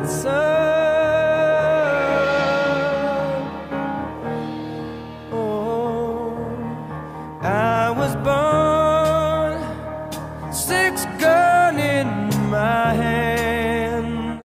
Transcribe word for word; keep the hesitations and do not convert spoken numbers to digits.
morning sun. Oh, I was born, six gun in my hand.